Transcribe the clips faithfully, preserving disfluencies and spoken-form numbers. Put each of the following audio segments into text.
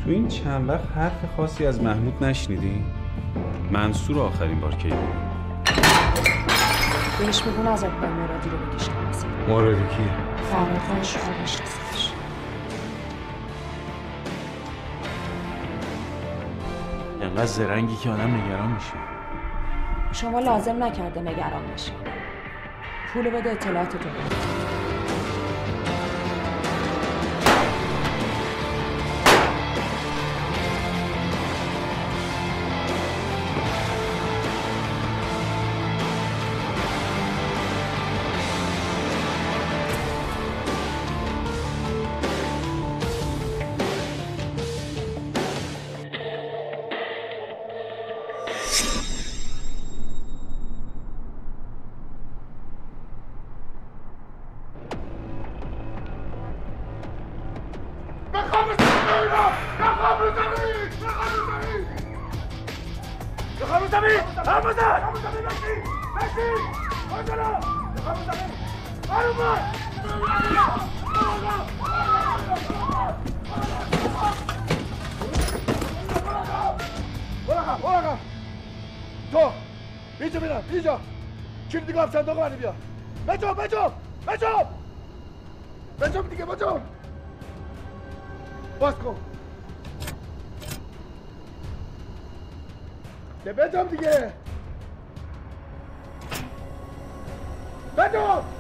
تو این چند وقت حرف خاصی از محمود نشنیدی؟ منصور آخرین بار کی دیدی؟ بهش بگو نزد با مرادی رو بکشم واسه. مرادی کیه؟ فرهاد شعبش رسیدش. انقدر زرنگی که آدم نگران میشه. شما لازم نکرده نگران بشی. پول بده اطلاعاتتو بده. تو اینجا میرم اینجا کلیدی گاف صندوق منو بیا بجام بجام بجام بجام دیگه بجام باز کن ده بجام دیگه بجام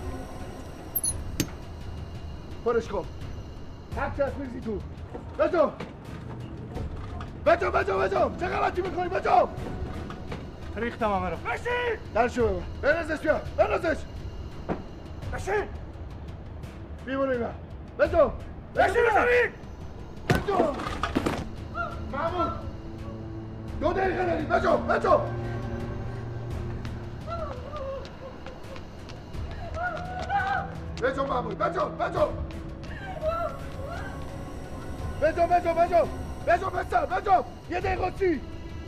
پرش کن هر چه از میرزی تو بجام بجام بجام بجام چه غلطی میکنی بجام ریختم همه رو بشین درشو ببر بنازش بیا بنازش بشین بیمونه اینا بجام بشین بزنید بجام محمود دو دقیقه داریم بجام بجام بجام محمود بجام بجام بجام بجام بجام بجام بسر بجام یه دقیقه چی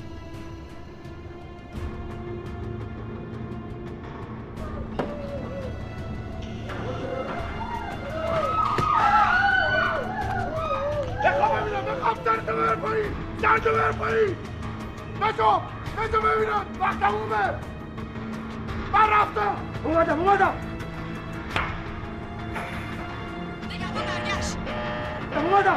بخوام ببینم بخوام سرتو ببر پایین سرتو ببر پایین بجام بجام ببینم وقت اومه من رفتم اومدم اومدم نگه با برگشت اومدم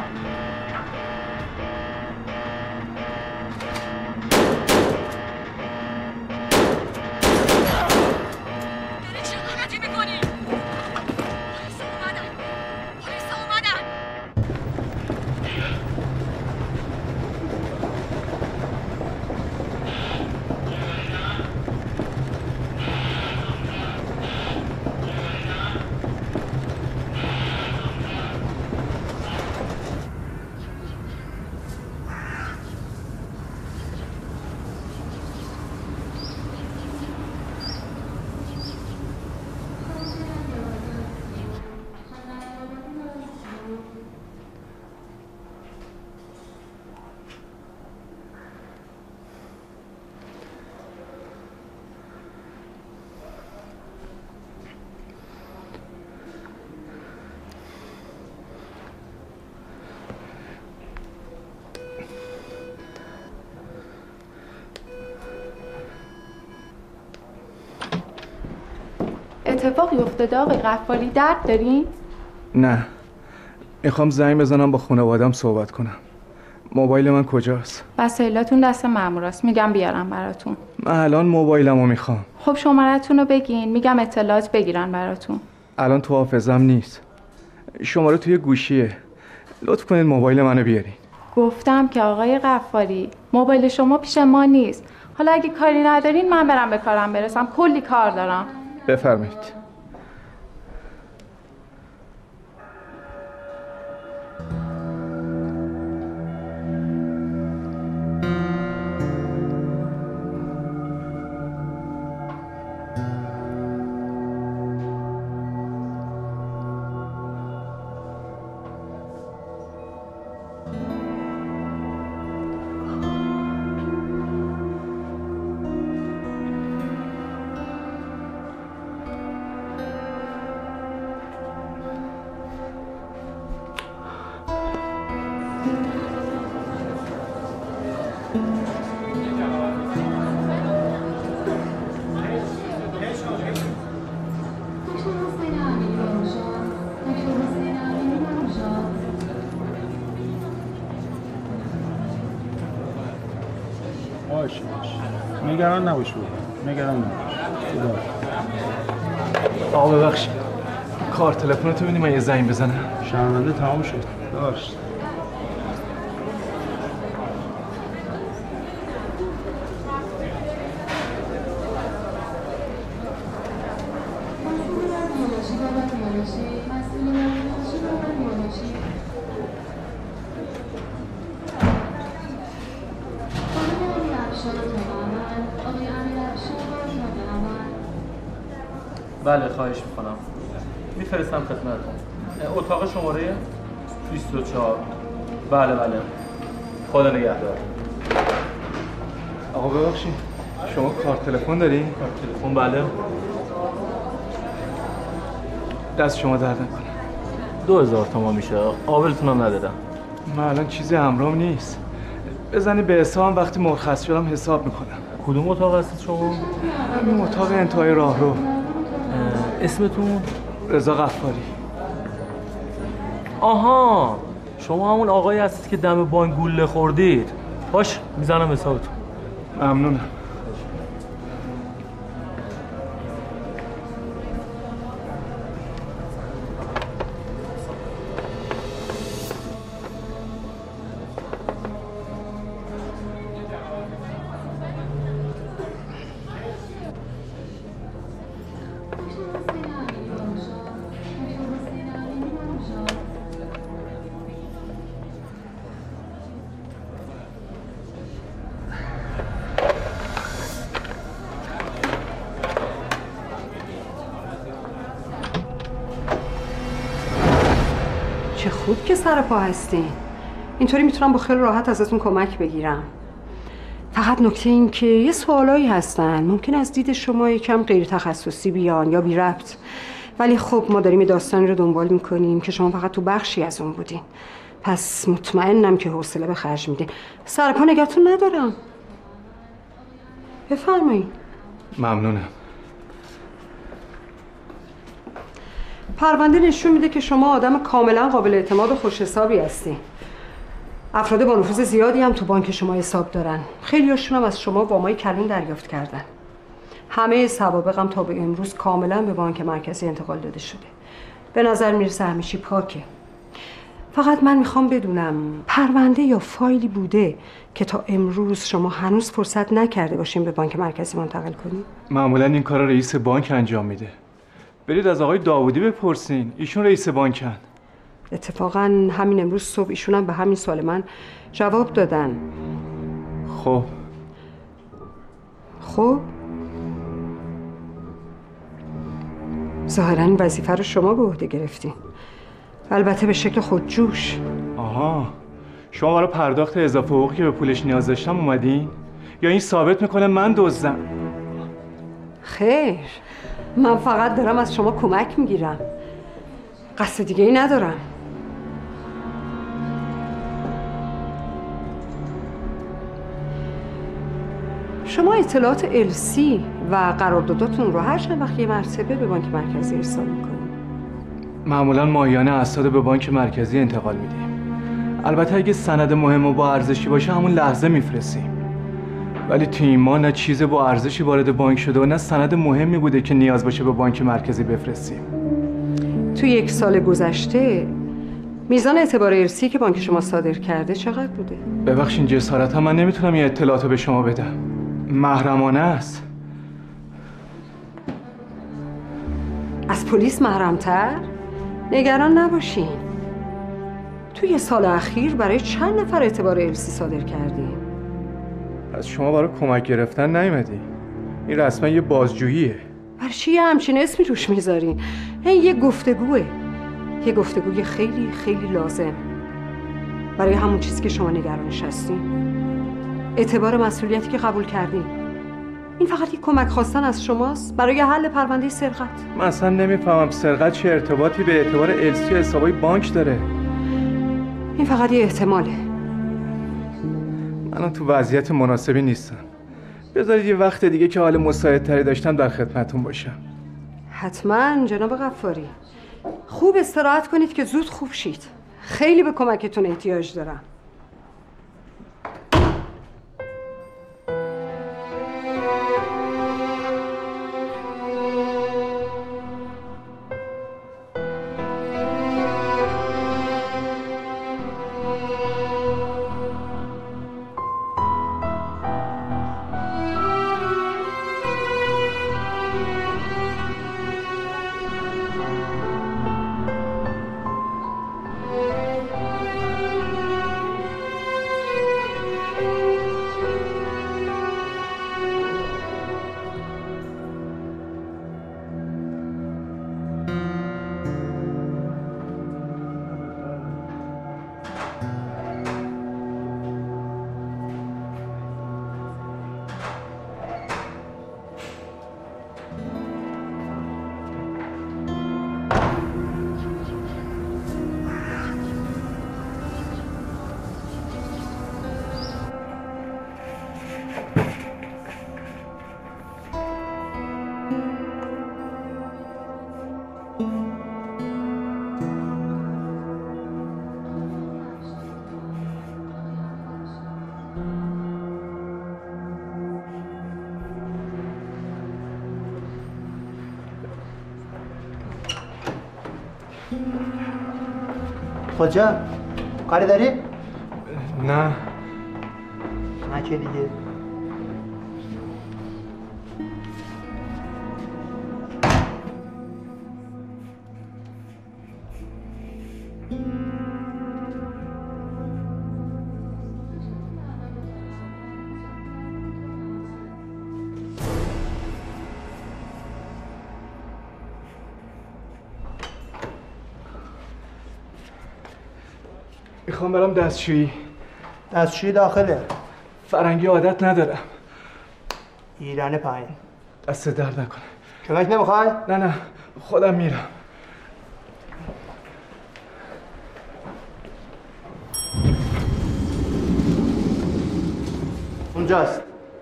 داری چه غلطی میکنی؟ پلیس اومدن پلیس اومدن اتفاقی افتاده آقای غفاری درد دارین؟ نه میخوام زنگ بزنم با خانوادم صحبت کنم. موبایل من کجاست؟ وسایلاتون دست ماموراست میگم بیارم براتون. من الان موبایلمو میخوام. خب شماره‌تون رو بگین میگم اطلاعات بگیرن براتون. الان تو حافظم نیست. شماره توی گوشیه. لطف کنین موبایل منو بیارین. گفتم که آقای غفاری موبایل شما پیش ما نیست. حالا اگه کاری ندارین من برم به کارم برسم. کلی کار دارم. بفرمایید. باشه باشه نگران نباش بود نگران نباش خدا. آقا ببخشید کار تلفنتو میدی من یه زنگ بزنم؟ شرمنده تمام شد داشت. بله خواهش میکنم میفرستم خدمتتون. اتاق شماره بیست و چهار. بله بله خدا نگهدار. آقا ببخشید شما کارت تلفن داری؟ کارت تلفن بله. دست شما درد نکنه. دو هزار تومان میشه. قابلتونم ندادم. من الان چیزی همراهم نیست. بزنی به حسابم وقتی مرخص شدم حساب میکنم. کدوم اتاق هستید شما؟ همین اتاق انتهای راهرو. اسمتون؟ رضا غفاری. آها شما همون آقایی هستید که دم بانک گوله خوردید. باش میزنم حسابتون. ممنونم. چه خوب که سر پا هستین. اینطوری میتونم با خیلی راحت ازتون کمک بگیرم. فقط نکته این که یه سوالایی هستن ممکن از دید شما یکم غیر تخصصی بیان یا بی ربط، ولی خب ما داریم داستانی رو دنبال میکنیم که شما فقط تو بخشی از اون بودین، پس مطمئنم که حوصله به خرج میدین. سر پا نگهتون ندارم. بفرمایید. ممنونم. پرونده نشون میده که شما آدم کاملا قابل اعتماد و خوش حسابی هستی. افراد با نفوذ زیادی هم تو بانک شما حساب دارن. خیلی‌هاشون هم از شما وامای کلون دریافت کردن. همه سوابقم تا به امروز کاملا به بانک مرکزی انتقال داده شده. به نظر میرسه همه چی پاکه. فقط من میخوام بدونم پرونده یا فایلی بوده که تا امروز شما هنوز فرصت نکرده باشین به بانک مرکزی منتقل کنید؟ معمولا این کار رئیس بانک انجام میده. برید از آقای داوودی بپرسین، ایشون رئیس بانکن. اتفاقا همین امروز صبح ایشون هم به همین سوال من جواب دادن. خب خب ظاهرا این وظیفه رو شما به عهده گرفتین، البته به شکل خودجوش. آها شما برای پرداخت اضافه حقوقی که به پولش نیاز داشتم اومدین؟ یا این ثابت میکنه من دزدم؟ خیر، من فقط دارم از شما کمک میگیرم، قصد دیگه ای ندارم. شما اطلاعات السی و قرارداداتون رو هر چند وقت یه مرتبه به بانک مرکزی ارسال میکنید؟ معمولا ماهیانه اسناد به بانک مرکزی انتقال میدیم. البته اگه سند مهم و با ارزشی باشه همون لحظه میفرستیم. ولی تو این ماه نه چیز با ارزشی وارد بانک شده و نه سند مهمی بوده که نیاز باشه به بانک مرکزی بفرستیم. تو یک سال گذشته میزان اعتبار ارسی که بانک شما صادر کرده چقدر بوده؟ ببخشید جسارتا من نمیتونم این اطلاعاتو به شما بدم. محرمانه است. از پلیس محرم‌تر؟ نگران نباشین. توی یه سال اخیر برای چند نفر اعتبار السی صادر کردیم؟ از شما برای کمک گرفتن نیومدی. این رسما یه بازجوییه. برای چی یه همچین اسمی روش میذارین؟ این یه گفتگوه. یه گفتگوی خیلی خیلی لازم. برای همون چیزی که شما نگرانش هستین. اعتبار مسئولیتی که قبول کردین. این فقط یک کمک خواستن از شماست برای حل پرونده سرقت. من اصلا نمیفهمم سرقت چه ارتباطی به اعتبار السی و حسابای بانک داره. این فقط یه احتماله. من تو وضعیت مناسبی نیستم. بذارید یه وقت دیگه که حال مساعدتری داشتم در خدمتتون باشم. حتما جناب غفاری. خوب استراحت کنید که زود خوب شید. خیلی به کمکتون احتیاج دارم. کجا؟ کاری داری؟ نه نه که دیگه میخوام برم دستشویی. دستشویی داخله. فرنگی عادت ندارم. ایران پایین. دست درد نکنه. کمک نمیخوای؟ نه نه خودم میرم. اونجاست.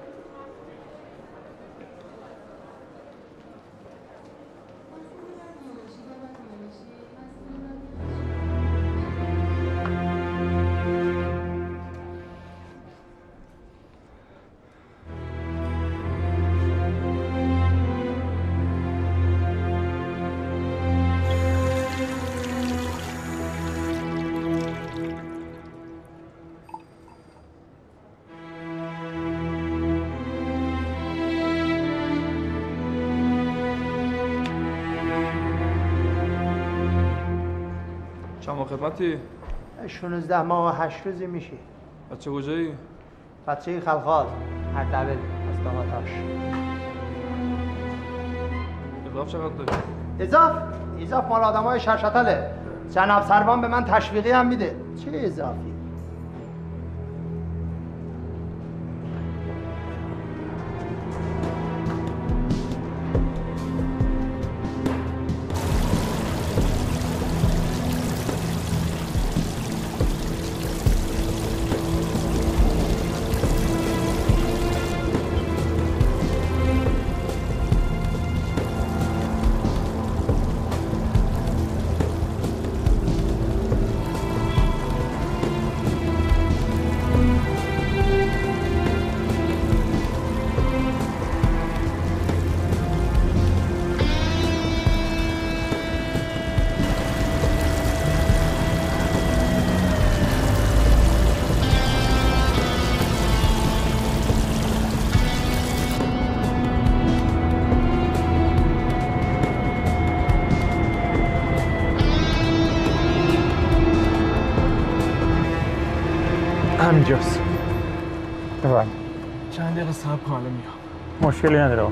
چند ماه خدمتی؟ شانزده ماه و هشت روزی میشه. بچه کجایی؟ بچه خلخال اردبیل از داماتاش. اضاف چقدر داری؟ اضاف؟ اضاف مال آدم های شرشتله. جناب سروان به من تشویقی هم میده. چه اضافی؟ همینجاست. بفرم. چند دقیقه صبر کن الان میام. مشکلی نداره.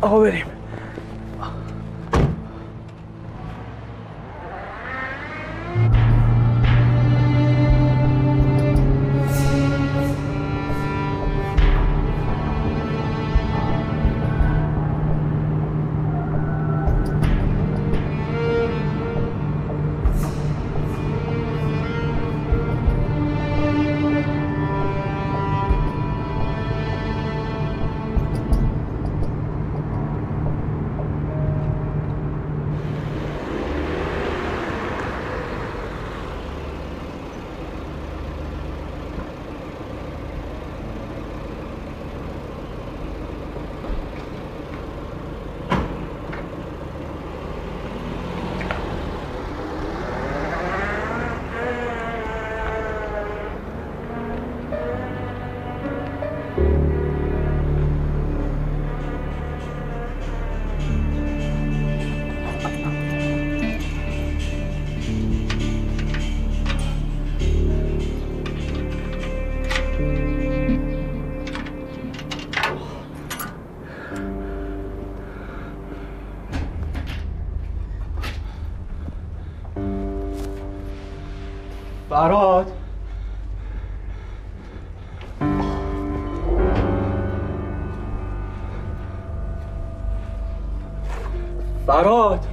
آقا بریم. فرهاد فرهاد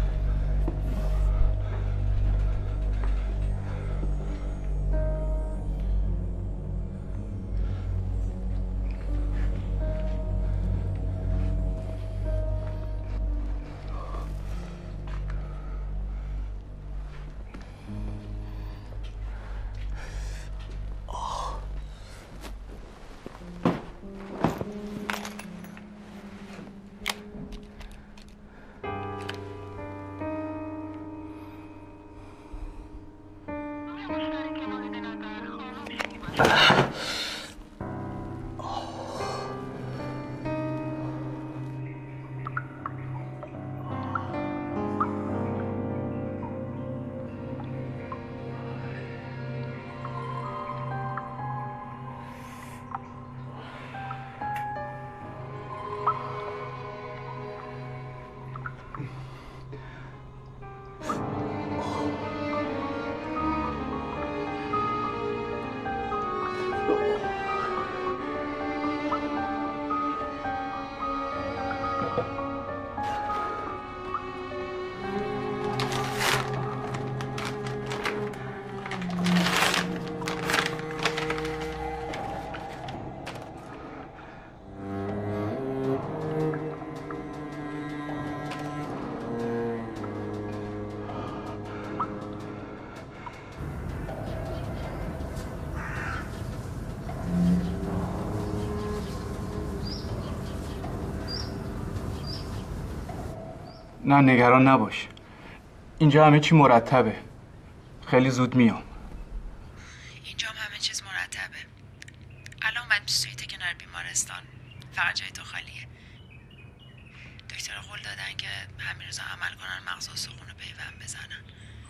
نه نگران نباش، اینجا همه چی مرتبه. خیلی زود میام. اینجا هم همه چیز مرتبه. الان باید سویت کنار بیمارستان، فقط جای تو خالیه. دکتر قول دادن که همین روزا عمل کنن، مغز و سخون رو پیوند بزنن.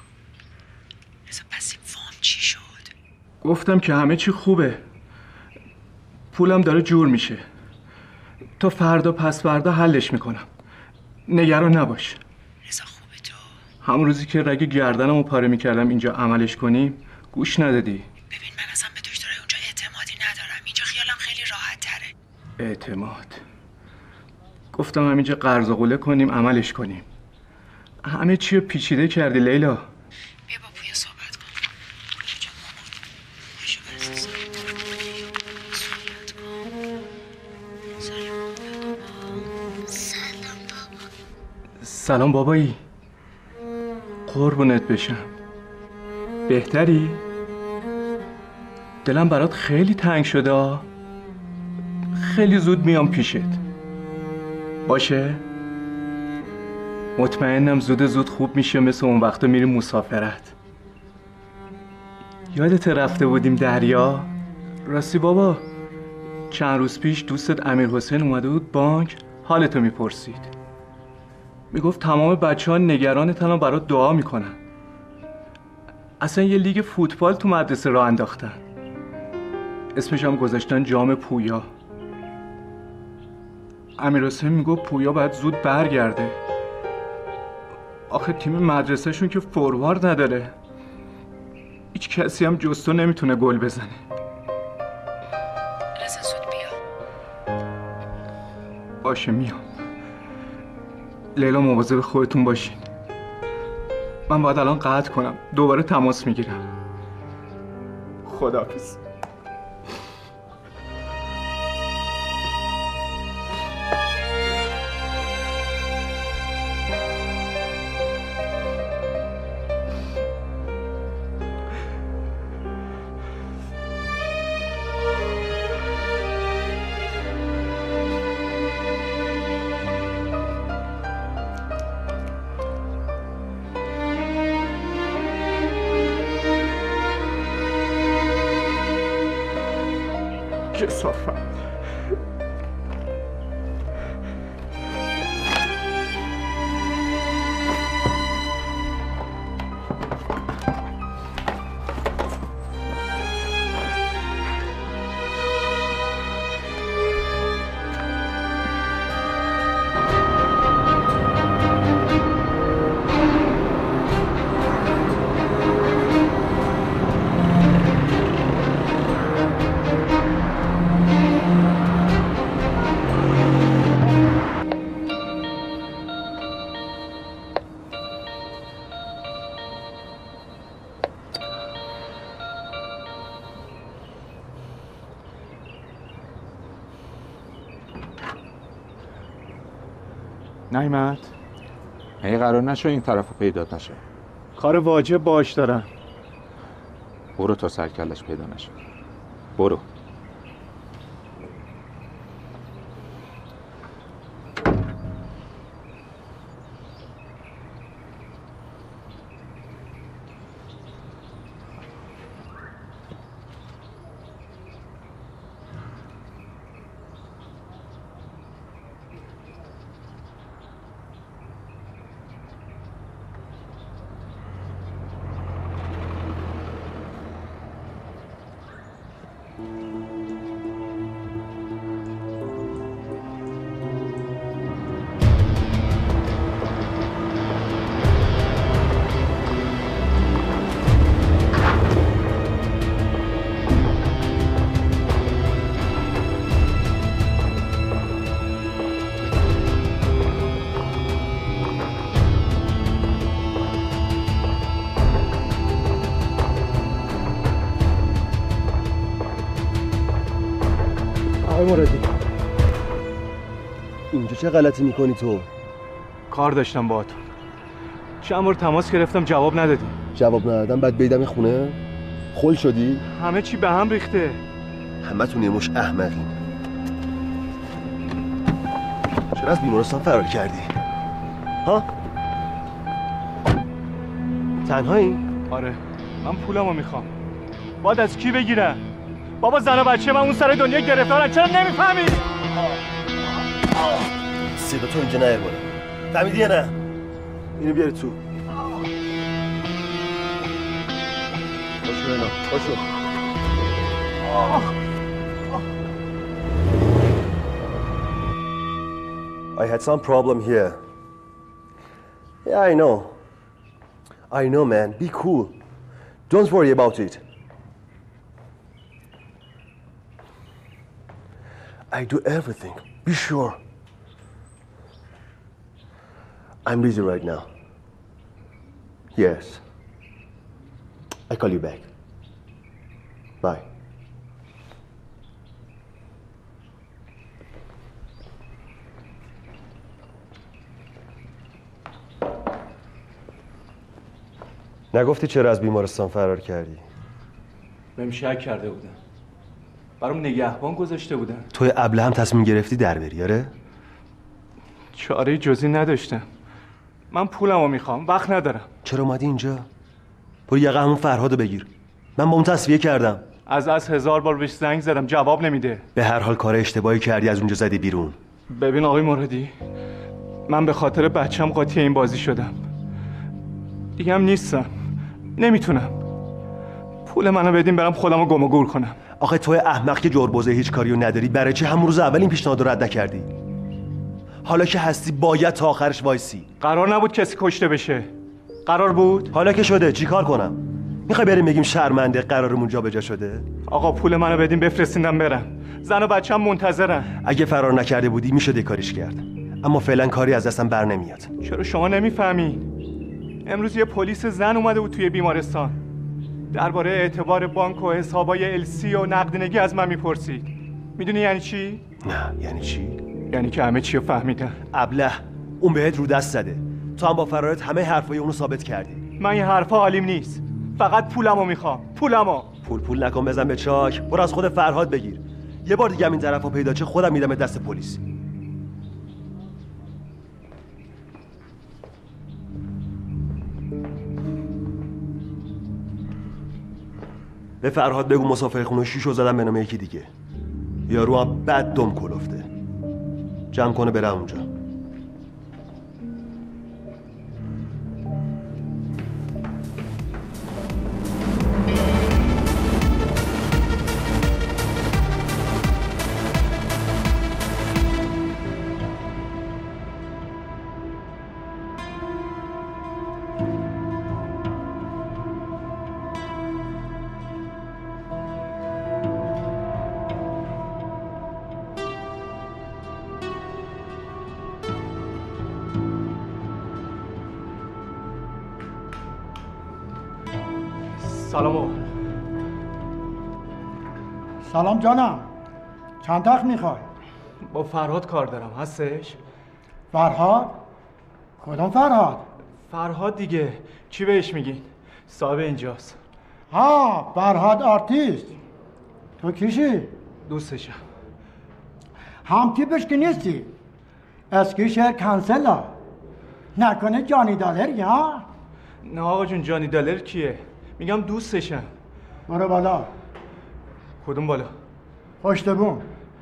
رضا پس این فام چی شد؟ گفتم که همه چی خوبه. پولم داره جور میشه. تا فردا پس فردا حلش میکنم. نگران نباش. رضا خوبه تو؟ همون روزی که رگ گردنمو پاره میکردم اینجا عملش کنیم گوش ندادی. ببین من اصلا به دکترای اونجا اعتمادی ندارم. اینجا خیالم خیلی راحت تره. اعتماد؟ گفتم همینجا قرض و قوله کنیم عملش کنیم. همه چی رو پیچیده کردی لیلا. بیا با پویا صحبت کن. اینجا مامان باشو برسه صحبت کن. سلام بابا. سلام بابایی. قربونت بشم. بهتری؟ دلم برات خیلی تنگ شده. خیلی زود میام پیشت. باشه؟ مطمئنم زود زود خوب میشه، مثل اون وقتا میریم مسافرت. یادت رفته بودیم دریا؟ راستی بابا چند روز پیش دوستت امیر حسین اومده بود بانک، حالتو میپرسید. میگفت تمام بچه ها نگرانتن و برات دعا میکنن. اصلا یه لیگ فوتبال تو مدرسه راه انداختن. اسمش هم گذاشتن جام پویا. امیر حسین میگفت پویا باید زود برگرده. آخه تیم مدرسهشون که فوروارد نداره، هیچ کسی هم جز تو نمیتونه گل بزنه. رضا زود بیا. باشه میام. لیلا مواظب خودتون باشین. من باید الان قطع کنم، دوباره تماس میگیرم. خداحافظ. کثافت. نیمت ای قرار نشو این طرف پیدا نشه. کار واجب باش دارم. برو تا سرکلش پیدا نشه. برو. مرادی اینجا چه غلطی میکنی تو؟ کار داشتم باهاتون. چند بار تماس گرفتم جواب ندادی. جواب ندادم بعد بیدم خونه؟ خل شدی؟ همه چی به هم ریخته. همه تون یه مش احمقین. چرا از بیمارستان فرار کردی؟ ها؟ تنهایی؟ آره من پولمو میخوام. باید از کی بگیرم؟ بابا زن و بچه من اون سر دنیا گرفتارن، چرا نمیفهمی؟ صدا تو اینجا نیار بالا. فهمیدی یا نه؟ اینو بیاری تو. باشو بنا باشو. I had some problem here. Yeah, I know. I know, man. Be cool. Don't worry about it. I do everything. Be sure. I'm busy right now. Yes. I call you back. Bye. نگفتی چرا از بیمارستان فرار کردی؟ بهم شک کرده بودن. برام نگهبان گذاشته بودن. توی ابله هم تصمیم گرفتی در بری، آره؟ چاره جزی نداشتم. من پولمو میخوام، وقت ندارم. چرا اومدی اینجا؟ برو یقه همون فرهادو بگیر. من با اون تصفیه کردم. از از هزار بار بهش زنگ زدم جواب نمیده. به هر حال کار اشتباهی کردی از اونجا زدی بیرون. ببین آقای مرادی، من به خاطر بچم قاطی این بازی شدم. دیگه هم نیستم. نمیتونم. پول منو بدین برم خودمو گم و گور کنم. آخه توی احمق که جربوزه هیچ کاریو نداری، برای چه همون روز اول این پیشنهاد رو رد نکردی؟ حالا که هستی باید تا آخرش وایسی. قرار نبود کسی کشته بشه. قرار بود؟ حالا که شده چیکار کنم؟ میخوای بریم بگیم شرمنده قرارمون جابجا شده؟ آقا پول منو بدین بفرستیندم برم. زن و بچه‌م منتظرن. اگه فرار نکرده بودی میشد یه کاریش کرد. اما فعلا کاری از دستم بر نمیاد. چرا شما نمیفهمین؟ امروز یه پلیس زن اومده بود توی بیمارستان. درباره اعتبار بانک و حسابای السی و نقدینگی از من میپرسید. میدونی یعنی چی؟ نه، یعنی چی؟ یعنی که همه چی رو فهمیدن. ابله، اون بهت رو دست زده. تو هم با فرارت همه حرفای اونو ثابت کردی. من این حرفا حالیم نیست. فقط پولمو میخوام. پولمو. پول پول نکن بزن به چاک. برو از خود فرهاد بگیر. یه بار دیگه هم این طرفا پیدا چه خودم میدم دست پلیس. به فرهاد بگو مسافرخونه شیشو زدم به نام یکی دیگه. یارو هم بد دم کلفته. جمع کنه بره اونجا. سلام. سلام جانم. چند تخت میخوای؟ با فرهاد کار دارم. هستش؟ فرهاد؟ کدوم فرهاد؟ فرهاد دیگه. چی بهش میگین؟ صاحب اینجاست. ها، فرهاد آرتیست. تو کیشی؟ دوستشم. هم تیپش که نیستی. اسکیشه کنسلا. نکنه جانی دالر یا؟ نه آقا جون، جانی دالر کیه؟ میگم دوستشم. برو بالا. کدوم بالا؟ پشت بوم.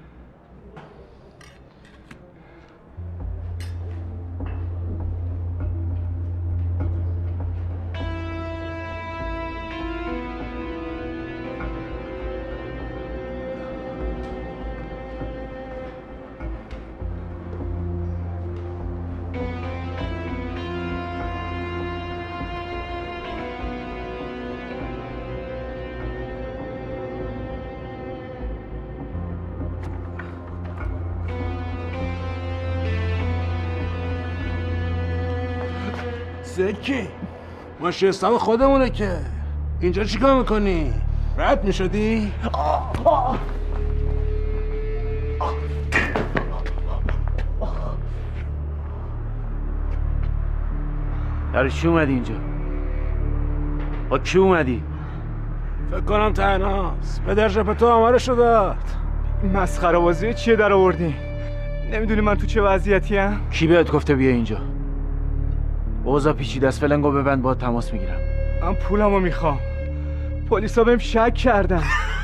سکی ماشی حساب خودمونه که. اینجا چیکار میکنی؟ رد میشدی؟ در چی اومدی اینجا؟ با کی اومدی؟ فکر کنم تنهاست. پدر ژپتو آمارشو داد. مسخره بازی چیه در آوردی؟ نمیدونی من تو چه وضعیتیم؟ کی بهت گفته بیا اینجا؟ اوضاع پیچیده است. فلنگو ببند باهات تماس میگیرم. من پولمو میخوام. پلیسا بهم شک کردن.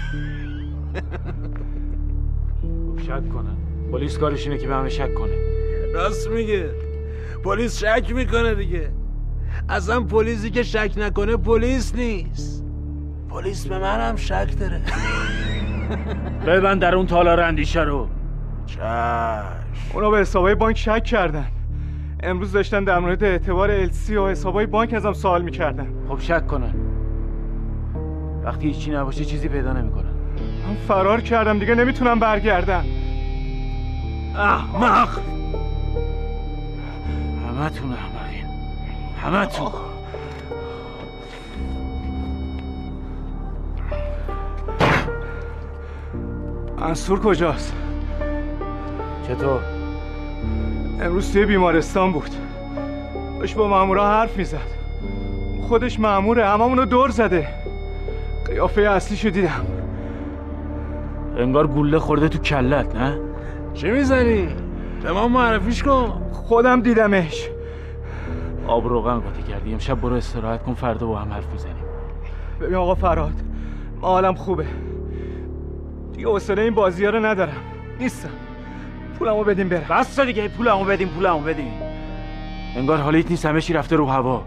شک کنن. پلیس کارش اینه که به همه شک کنه. راست میگه. پلیس شک میکنه دیگه. اصلا پلیسی که شک نکنه پلیس نیست. پلیس به من هم شک داره. ببند در اون تالار اندیشه رو. چشم. اونا به حسابای بانک شک کردن. امروز داشتن در مورد اعتبار السی و حسابای بانک ازم سوال میکردن. خب شک کنن. وقتی هیچی نباشه چیزی پیدا نمیکنن. من فرار کردم دیگه، نمیتونم برگردم. احمق. همتون احمقین. همتون. منصور کجاست؟ چطور؟ امروز توی بیمارستان بود. داشت با مامورا حرف میزد. خودش ماموره، هممونو دور زده. قیافه اصلیشو دیدم. انگار گوله خورده تو کلت، نه؟ چی میزنی؟ به ما معرفیش کن. خودم دیدمش. آب روغن قاطی کردی. امشب برو استراحت کن، فردا با هم حرف میزنیم. ببین آقا فرهاد، من حالم خوبه. دیگه حوصله این بازی‌ها رو ندارم. نیستم. پولمو بدیم برم. بس دیگه، پولمو بدیم، پولمو بدیم. انگار حالیت نیست، همه چی رفته رو هوا.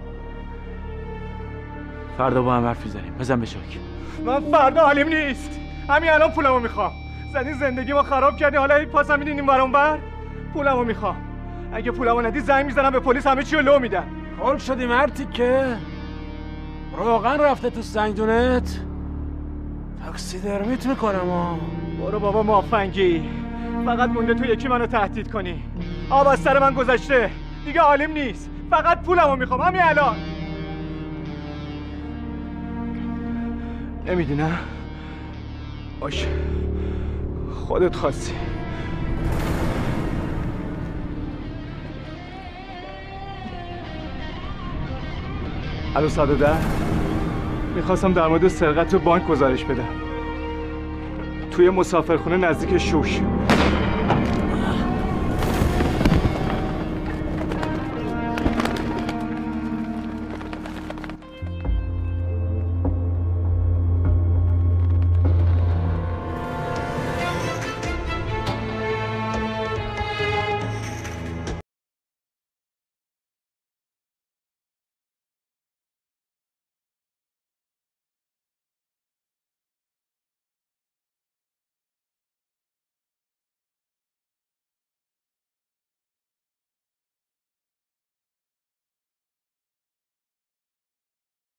فردا با هم حرف میزنیم. بزن به شاک. من فردا حالیم نیست. همین الان پولمو میخوام. زدی زندگی ما خراب کردی، حالا هی پاسم میدین این ور اون ور. پولمو میخوام. اگه پولمو ندی زنگ میزنم به پلیس، همه چی رو لو میدم. حال شدی مرتی که روغن رفته تو سنگدونت. تاکسی درمیت میکنم ها. برو بابا مافنگی، فقط مونده تو یکی منو تهدید کنی. آب از سر من گذشته دیگه، عالم نیست، فقط پولمو میخوام همین الان. نمیدی نه؟ باشه خودت خواستی. الو صد و ده، میخواستم در مورد سرقت تو بانک گزارش بدم توی مسافرخونه نزدیک شوش.